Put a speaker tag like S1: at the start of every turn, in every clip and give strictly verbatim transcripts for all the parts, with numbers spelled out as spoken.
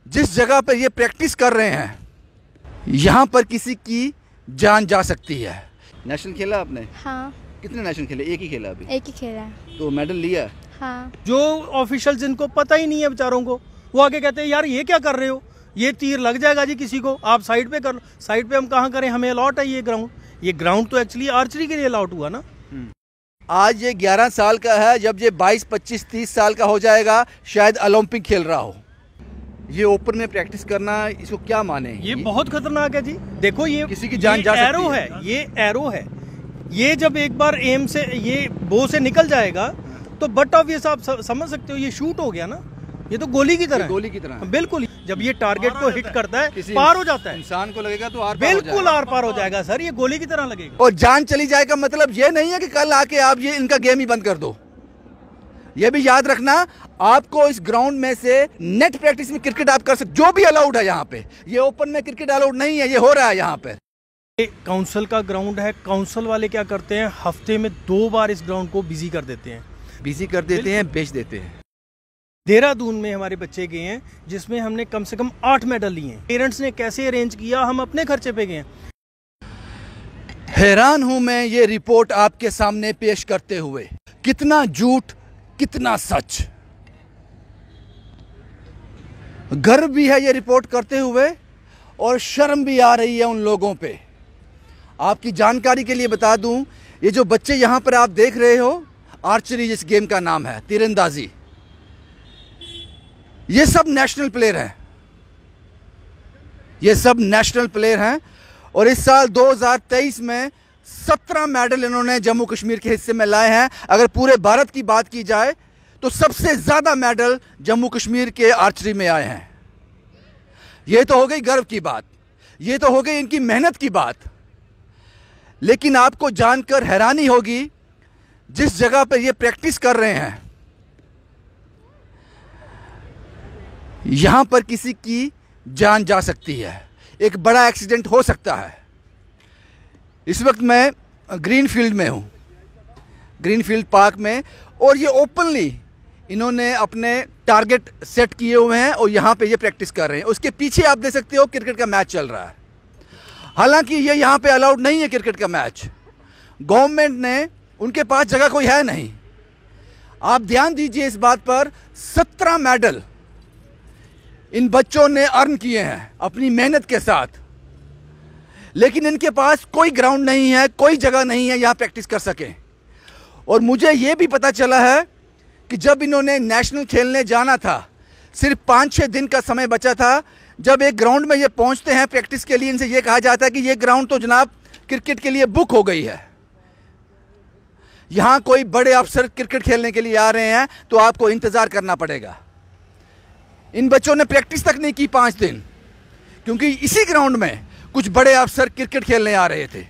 S1: जिस जगह पर ये प्रैक्टिस कर रहे हैं यहाँ पर किसी की जान जा सकती है। नेशनल खेला आपने?
S2: हाँ।
S1: कितने नेशनल खेले? एक ही खेला अभी?
S2: एक ही खेला है।
S1: तो मेडल लिया?
S2: हाँ।
S3: जो ऑफिशियल जिनको पता ही नहीं है बेचारों को, वो आगे कहते हैं यार ये क्या कर रहे हो, ये तीर लग जाएगा जी किसी को, आप साइड पे कर लो। साइड पे हम कहाँ करें, हमें अलॉट है ये ग्राउंड। ये ग्राउंड तो एक्चुअली आर्चरी के लिए अलॉट हुआ ना।
S1: आज ये ग्यारह साल का है, जब ये बाईस पच्चीस तीस साल का हो जाएगा शायद ओलंपिक खेल रहा हो। ये ओपन में प्रैक्टिस करना, इसको क्या माने?
S3: ये, ये बहुत खतरनाक है जी। देखो ये
S1: किसी की जान
S3: ये
S1: जा सकती
S3: एरो है, है ये एरो है। ये जब एक बार एम से ये बो से निकल जाएगा तो बट ऑफ ये आप समझ सकते हो ये शूट हो गया ना। ये तो गोली की तरह
S1: गोली की तरह
S3: बिल्कुल। जब ये टारगेट को हिट करता है पार हो जाता है,
S1: इंसान को लगेगा तो आर
S3: बिल्कुल आर पार हो जाएगा सर। ये गोली की तरह लगेगा
S1: और जान चली जाएगा। मतलब ये नहीं है कि कल आके आप ये इनका गेम ही बंद कर दो। ये भी याद रखना, आपको इस ग्राउंड में से नेट प्रैक्टिस में क्रिकेट आप कर सकते, जो भी अलाउड है यहाँ पे। ये ओपन में क्रिकेट अलाउड नहीं है, ये हो रहा है यहाँ पे।
S3: ये काउंसिल का ग्राउंड है। काउंसिल वाले क्या करते हैं, हफ्ते में दो बार इस ग्राउंड को बिजी कर देते हैं
S1: बिजी कर देते हैं बेच देते हैं।
S3: देहरादून में हमारे बच्चे गए हैं जिसमें हमने कम से कम आठ मेडल लिए हैं। पेरेंट्स ने कैसे अरेंज किया, हम अपने खर्चे पे गए हैं।
S1: हैरान हूं मैं ये रिपोर्ट आपके सामने पेश करते हुए। कितना झूठ, कितना सच। गर्व भी है ये रिपोर्ट करते हुए और शर्म भी आ रही है उन लोगों पे। आपकी जानकारी के लिए बता दूं, ये जो बच्चे यहां पर आप देख रहे हो, आर्चरी जिस गेम का नाम है, तीरंदाजी, ये सब नेशनल प्लेयर हैं। ये सब नेशनल प्लेयर हैं और इस साल दो हज़ार तेईस में सत्रह मेडल इन्होंने जम्मू कश्मीर के हिस्से में लाए हैं। अगर पूरे भारत की बात की जाए तो सबसे ज्यादा मेडल जम्मू कश्मीर के आर्चरी में आए हैं। ये तो हो गई गर्व की बात, ये तो हो गई इनकी मेहनत की बात। लेकिन आपको जानकर हैरानी होगी, जिस जगह पर ये प्रैक्टिस कर रहे हैं यहां पर किसी की जान जा सकती है। एक बड़ा एक्सीडेंट हो सकता है। इस वक्त मैं ग्रीन फील्ड में हूं, ग्रीन फील्ड पार्क में, और ये ओपनली इन्होंने अपने टारगेट सेट किए हुए हैं और यहां पे ये प्रैक्टिस कर रहे हैं। उसके पीछे आप देख सकते हो क्रिकेट का मैच चल रहा है। हालांकि ये यहां पे अलाउड नहीं है क्रिकेट का मैच। गवर्नमेंट ने, उनके पास जगह कोई है नहीं। आप ध्यान दीजिए इस बात पर, सत्रह मेडल इन बच्चों ने अर्न किए हैं अपनी मेहनत के साथ, लेकिन इनके पास कोई ग्राउंड नहीं है, कोई जगह नहीं है यहां प्रैक्टिस कर सके। और मुझे यह भी पता चला है कि जब इन्होंने नेशनल खेलने जाना था, सिर्फ पाँच छः दिन का समय बचा था। जब एक ग्राउंड में ये पहुंचते हैं प्रैक्टिस के लिए, इनसे ये कहा जाता है कि ये ग्राउंड तो जनाब क्रिकेट के लिए बुक हो गई है, यहां कोई बड़े अफसर क्रिकेट खेलने के लिए आ रहे हैं तो आपको इंतजार करना पड़ेगा। इन बच्चों ने प्रैक्टिस तक नहीं की पांच दिन, क्योंकि इसी ग्राउंड में कुछ बड़े अफसर क्रिकेट खेलने आ रहे थे।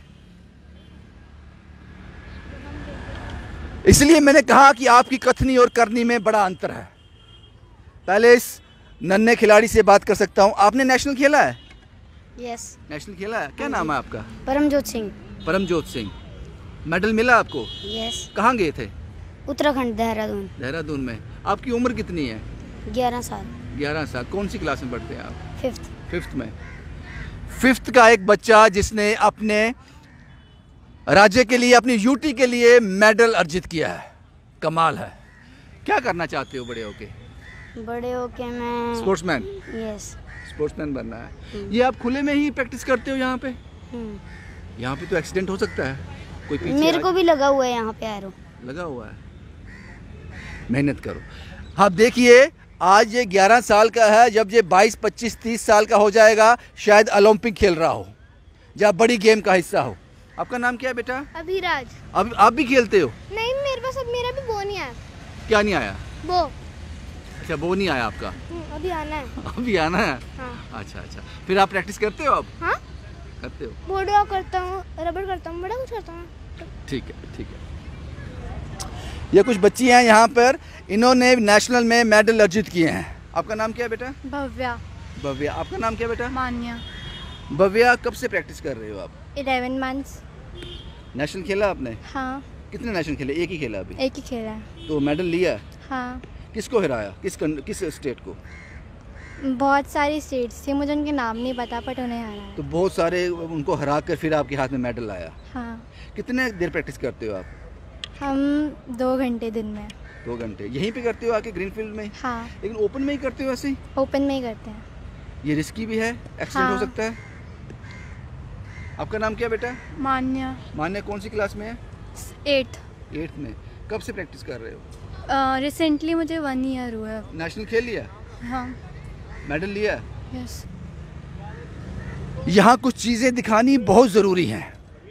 S1: इसलिए मैंने कहा कि आपकी कथनी और करनी में बड़ा अंतर है। पहले इस नन्हे खिलाड़ी से बात कर सकता हूं। आपने नेशनल खेला है?
S2: यस।
S1: नेशनल खेला है? क्या नाम है आपका?
S2: परमजोत सिंह।
S1: परमजोत सिंह। मेडल मिला आपको?
S2: यस।
S1: कहाँ गए थे?
S2: उत्तराखंड, देहरादून।
S1: देहरादून में। आपकी उम्र कितनी है?
S2: ग्यारह साल।
S1: ग्यारह साल। कौन सी क्लास में पढ़ते हैं आप?
S2: फिफ्थ।
S1: फिफ्थ में। फिफ्थ का एक बच्चा जिसने अपने राज्य के लिए, अपनी यूटी के लिए मेडल अर्जित किया है, कमाल है। क्या करना चाहते हो बड़े होके?
S2: बड़े होके मैं
S1: स्पोर्ट्समैन।
S2: यस।
S1: स्पोर्ट्समैन बनना है। ये आप खुले में ही प्रैक्टिस करते हो यहाँ पे? यहाँ पे तो एक्सीडेंट हो सकता है, कोई पीछे
S2: मेरे को भी लगा हुआ है यहाँ पे एरो।
S1: लगा हुआ है। मेहनत करो। हाँ देखिए, आज ये ग्यारह साल का है, जब ये बाईस पच्चीस तीस साल का हो जाएगा शायद ओलंपिक खेल रहा हो, जब बड़ी गेम का हिस्सा हो। आपका नाम क्या है बेटा?
S2: अभिराज।
S1: अब आप भी खेलते हो?
S2: नहीं, मेरे पास अब मेरा भी बो नहीं आया।
S1: क्या नहीं आया?
S2: बो।
S1: अच्छा, बो नहीं आया आपका?
S2: अभी आना है।
S1: अभी आना है?
S2: हाँ।
S1: अच्छा अच्छा, फिर आप प्रैक्टिस करते हो अब?
S2: हाँ
S1: करते हो।
S2: बोर्डवा करता हूँ, रबड़ करता हूँ, बड़ा कुछ करता हूँ।
S1: ठीक है ठीक है। ये कुछ बच्ची हैं यहाँ पर, इन्होंने नेशनल में मेडल अर्जित किए हैं। आपका नाम क्या है बेटा?
S2: भव्या।
S1: भव्या। आपका नाम क्या बेटा?
S2: मान्या।
S1: भव्या, कब से प्रैक्टिस कर रहे हो आप?
S2: Eleven months.
S1: नेशनल खेला आपने?
S2: हाँ।
S1: कितने नेशनल खेले? एक ही खेला अभी?
S2: एक ही खेला है।
S1: तो मेडल लिया?
S2: हाँ।
S1: किसको हराया? किस किस स्टेट को?
S2: बहुत सारी स्टेट्स थी, मुझे उनके नाम नहीं पता बट उन्हें आ रहा है।
S1: तो बहुत सारे उनको हरा कर फिर आपके हाथ में मेडल आया।
S2: हाँ,
S1: कितने देर प्रैक्टिस करते हो आप?
S2: हम दो घंटे दिन में।
S1: दो घंटे यहीं पे करते हो आके ग्रीनफील्ड में?
S2: हाँ,
S1: लेकिन ओपन में ही करते हो ऐसे ही?
S2: ओपन में ही करते हैं।
S1: ये रिस्की भी है, एक्सीडेंट
S2: हाँ।
S1: हो सकता है। आपका नाम क्या बेटा?
S4: मान्या,
S1: मान्य कौन सी क्लास में है?
S4: एट्थ।
S1: एट्थ में। कब से प्रैक्टिस कर रहे हो?
S4: रिसेंटली मुझे वन ईयर हुआ है।
S1: नेशनल खेल लिया?
S4: हाँ,
S1: मेडल लिया?
S4: यस।
S1: यहाँ कुछ चीज़ें दिखानी बहुत ज़रूरी हैं।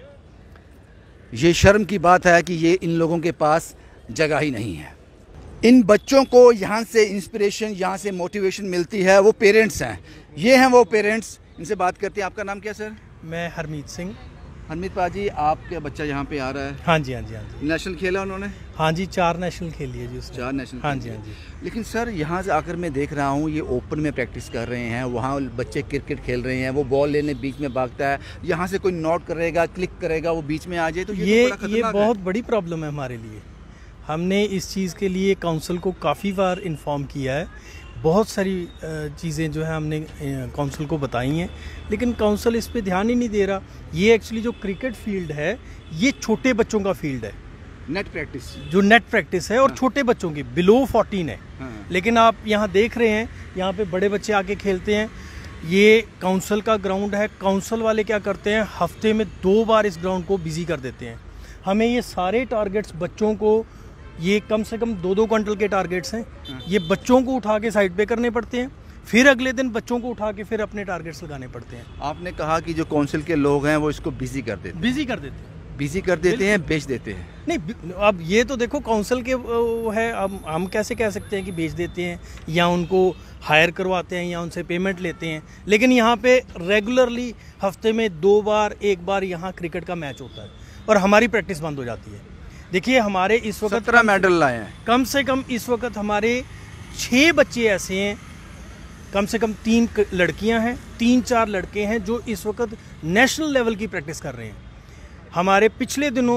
S1: ये शर्म की बात है कि ये इन लोगों के पास जगह ही नहीं है। इन बच्चों को यहाँ से इंस्पिरेशन, यहाँ से मोटिवेशन मिलती है। वो पेरेंट्स हैं, ये हैं वो पेरेंट्स। इनसे बात करते हैं। आपका नाम क्या सर?
S3: मैं हरमीत सिंह।
S1: हरमीत पाजी, आपका बच्चा यहाँ पे आ रहा है?
S3: हाँ जी, हाँ जी, हाँ जी।
S1: नेशनल खेला उन्होंने?
S3: हाँ जी, चार नेशनल खेली है जी उसने।
S1: चार नेशनल?
S3: हाँ जी, हाँ जी।
S1: लेकिन सर यहाँ से आकर मैं देख रहा हूँ ये ओपन में प्रैक्टिस कर रहे हैं, वहाँ बच्चे क्रिकेट खेल रहे हैं, वो बॉल लेने बीच में भागता है, यहाँ से कोई नॉट करेगा, क्लिक करेगा, वो बीच में आ जाए, तो ये
S3: ये
S1: तो बड़ा
S3: ये
S1: खतरनाक
S3: बहुत बड़ी प्रॉब्लम है हमारे लिए। हमने इस चीज़ के लिए काउंसिल को काफ़ी बार इन्फॉर्म किया है। बहुत सारी चीज़ें जो है हमने काउंसिल को बताई हैं, लेकिन काउंसिल इस पे ध्यान ही नहीं दे रहा। ये एक्चुअली जो क्रिकेट फील्ड है ये छोटे बच्चों का फील्ड है,
S1: नेट प्रैक्टिस,
S3: जो नेट प्रैक्टिस है, और
S1: हाँ।
S3: छोटे बच्चों की बिलो फोर्टीन है।
S1: हाँ।
S3: लेकिन आप यहाँ देख रहे हैं यहाँ पे बड़े बच्चे आके खेलते हैं। ये काउंसिल का ग्राउंड है। काउंसिल वाले क्या करते हैं, हफ्ते में दो बार इस ग्राउंड को बिजी कर देते हैं। हमें ये सारे टारगेट्स बच्चों को, ये कम से कम दो दो क्विंटल के टारगेट्स हैं, ये बच्चों को उठा के साइड पे करने पड़ते हैं, फिर अगले दिन बच्चों को उठा के फिर अपने टारगेट्स लगाने पड़ते हैं।
S1: आपने कहा कि जो काउंसिल के लोग हैं वो इसको बिजी कर देते हैं,
S3: बिजी कर देते हैं।
S1: बिजी कर देते हैं, बेच देते हैं।
S3: नहीं, अब ये तो देखो काउंसिल के वो है, अब हम कैसे कह सकते हैं कि बेच देते हैं या उनको हायर करवाते हैं या उनसे पेमेंट लेते हैं। लेकिन यहाँ पे रेगुलरली हफ्ते में दो बार एक बार यहाँ क्रिकेट का मैच होता है और हमारी प्रैक्टिस बंद हो जाती है। देखिए हमारे इस वक्त
S1: सत्रह मेडल लाए हैं।
S3: कम से कम इस वक्त हमारे छः बच्चे ऐसे हैं, कम से कम तीन लड़कियां हैं, तीन चार लड़के हैं जो इस वक्त नेशनल लेवल की प्रैक्टिस कर रहे हैं। हमारे पिछले दिनों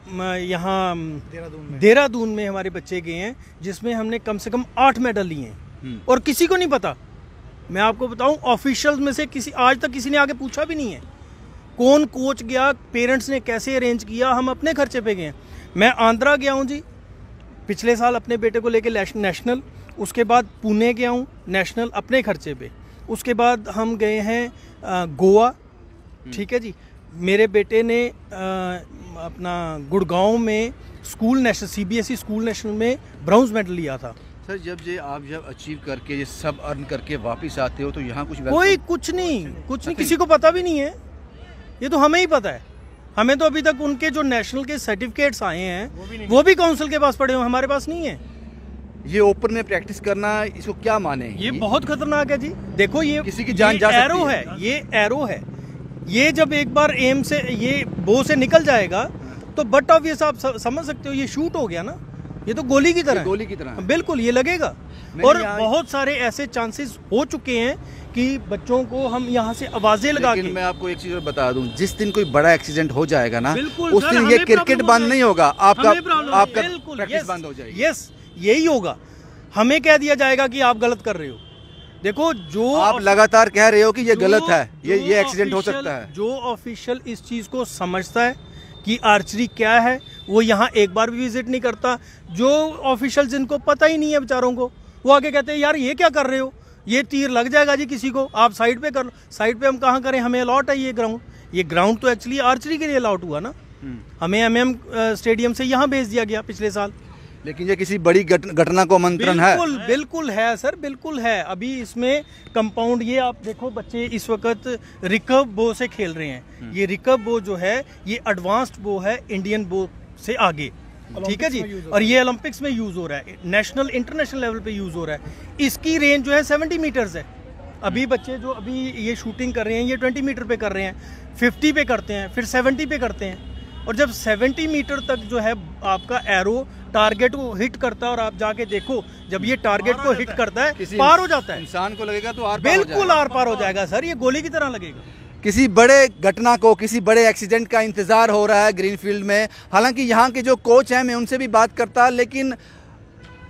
S3: यहाँ देहरादून में हमारे बच्चे गए हैं जिसमें हमने कम से कम आठ मेडल लिए हैं और किसी को नहीं पता। मैं आपको बताऊं, ऑफिशियल्स में से किसी आज तक किसी ने आके पूछा भी नहीं है कौन कोच गया, पेरेंट्स ने कैसे अरेंज किया, हम अपने खर्चे पे गए हैं। मैं आंध्रा गया हूँ जी पिछले साल अपने बेटे को लेके नेशनल, उसके बाद पुणे गया हूँ नेशनल अपने खर्चे पे, उसके बाद हम गए हैं गोवा, ठीक है जी। मेरे बेटे ने आ, अपना गुड़गांव में school national CBSE school national में ब्राउन्ज मेडल लिया था।
S1: सर जब ये आप जब अचीव करके ये सब अर्न करके वापस आते हो तो यहाँ कुछ
S3: कोई कुछ नहीं कुछ नहीं किसी को पता भी नहीं है, ये तो हमें ही पता है। हमें तो अभी तक उनके जो नेशनल के सर्टिफिकेट्स आए हैं वो भी, वो भी काउंसिल के पास पड़े हुए, हमारे पास नहीं है।
S1: ये ओपन में प्रैक्टिस करना इसको क्या माने?
S3: ये, ये बहुत खतरनाक है जी। देखो ये
S1: किसी की जान
S3: ये
S1: जा सकती
S3: एरो है, है ये एरो है। ये जब एक बार एम से ये बो से निकल जाएगा तो बट ऑफ ये आप समझ सकते हो ये शूट हो गया ना, ये तो गोली की तरह
S1: गोली की तरह
S3: बिल्कुल ये लगेगा। और बहुत सारे ऐसे चांसेस हो चुके हैं कि बच्चों को हम यहाँ से आवाजें लगा के।
S1: मैं आपको एक चीज और बता दूं, जिस दिन कोई बड़ा एक्सीडेंट हो जाएगा ना उस
S3: सर,
S1: दिन ये क्रिकेट बंद नहीं होगा, आपका आपका प्रैक्टिस बंद हो जाएगी।
S3: यस यही होगा, हमें कह दिया जाएगा कि आप गलत कर रहे हो। देखो जो
S1: आप लगातार कह रहे हो कि ये गलत है, ये ये एक्सीडेंट हो सकता है।
S3: जो ऑफिशियल इस चीज को समझता है कि आर्चरी क्या है वो यहाँ एक बार भी विजिट नहीं करता। जो ऑफिशियल जिनको पता ही नहीं है बेचारों को, वो आगे कहते हैं यार ये क्या कर रहे हो, ये तीर लग जाएगा जी किसी को, आप साइड पे कर लो। साइड पे हम कहाँ करें, हमें अलॉट है ये ग्राउंड। ये ग्राउंड तो एक्चुअली आर्चरी के लिए अलॉट हुआ ना, हमें एमएम स्टेडियम से यहाँ भेज दिया गया पिछले साल।
S1: लेकिन ये किसी बड़ी घटना को आमंत्रण है।
S3: बिल्कुल बिल्कुल है सर, बिल्कुल है। अभी इसमें कंपाउंड, ये आप देखो बच्चे इस वक्त रिकर्व बो से खेल रहे हैं। ये रिकर्व बो जो है ये एडवांस्ड बो है इंडियन बो से आगे, ठीक है जी। और ये ओलंपिक्स में यूज हो रहा है, नेशनल इंटरनेशनल लेवल पे यूज हो रहा है। इसकी रेंज जो है सेवेंटी मीटर्स है। अभी बच्चे जो अभी ये शूटिंग कर रहे हैं ये ट्वेंटी मीटर पे कर रहे हैं, फिफ्टी पे करते हैं, फिर सेवेंटी पे करते हैं। और जब सेवेंटी मीटर तक जो है आपका एरो टारगेट को हिट करता है और आप जाके देखो जब ये टारगेट को हिट करता है पार हो जाता है।
S1: इंसान को लगेगा तो आर
S3: बिल्कुल आर पार हो जाएगा सर, ये गोली की तरह लगेगा।
S1: किसी बड़े घटना को, किसी बड़े एक्सीडेंट का इंतजार हो रहा है ग्रीनफील्ड में। हालांकि यहाँ के जो कोच हैं मैं उनसे भी बात करता, लेकिन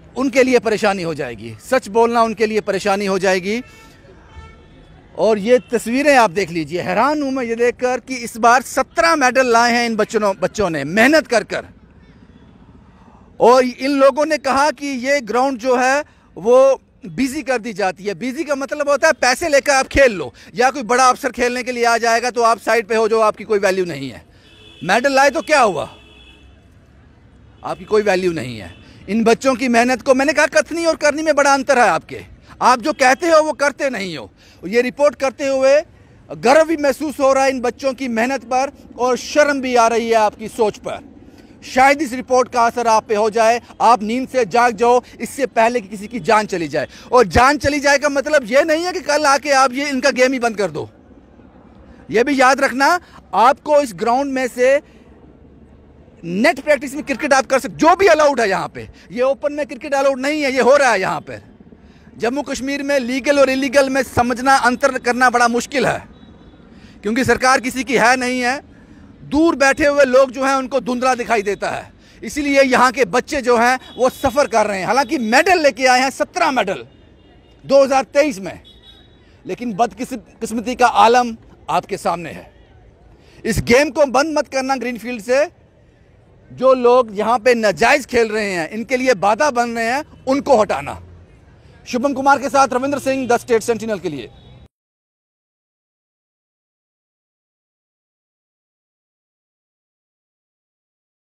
S1: उनके लिए परेशानी हो जाएगी, सच बोलना उनके लिए परेशानी हो जाएगी। और ये तस्वीरें आप देख लीजिए, हैरान हूँ मैं ये देखकर कि इस बार सत्रह मेडल लाए हैं इन बच्चों बच्चों ने मेहनत कर कर। और इन लोगों ने कहा कि ये ग्राउंड जो है वो बिजी कर दी जाती है। बिजी का मतलब होता है पैसे लेकर आप खेल लो, या कोई बड़ा अफसर खेलने के लिए आ जाएगा तो आप साइड पे हो, जो आपकी कोई वैल्यू नहीं है। मेडल लाए तो क्या हुआ, आपकी कोई वैल्यू नहीं है। इन बच्चों की मेहनत को, मैंने कहा कथनी और करनी में बड़ा अंतर है आपके, आप जो कहते हो वो करते नहीं हो। ये रिपोर्ट करते हुए गर्व भी महसूस हो रहा है इन बच्चों की मेहनत पर, और शर्म भी आ रही है आपकी सोच पर। शायद इस रिपोर्ट का असर आप पे हो जाए, आप नींद से जाग जाओ इससे पहले कि किसी की जान चली जाए। और जान चली जाए का मतलब ये नहीं है कि कल आके आप ये इनका गेम ही बंद कर दो। ये भी याद रखना, आपको इस ग्राउंड में से नेट प्रैक्टिस में क्रिकेट आप कर सकते, जो भी अलाउड है यहाँ पे। ये ओपन में क्रिकेट अलाउड नहीं है, ये हो रहा है यहाँ पर। जम्मू कश्मीर में लीगल और इलीगल में समझना, अंतर करना बड़ा मुश्किल है, क्योंकि सरकार किसी की है नहीं है। दूर बैठे हुए लोग जो हैं उनको धुंधला दिखाई देता है, इसीलिए यहाँ के बच्चे जो हैं वो सफ़र कर रहे हैं। हालांकि मेडल लेके आए हैं, सत्रह मेडल दो हज़ार तेईस में, लेकिन बदकिस्मती का आलम आपके सामने है। इस गेम को बंद मत करना ग्रीनफील्ड से। जो लोग यहाँ पे नाजायज़ खेल रहे हैं, इनके लिए बाधा बन रहे हैं, उनको हटाना। शुभम कुमार के साथ Ravindra Singh, the state sentinel के लिए।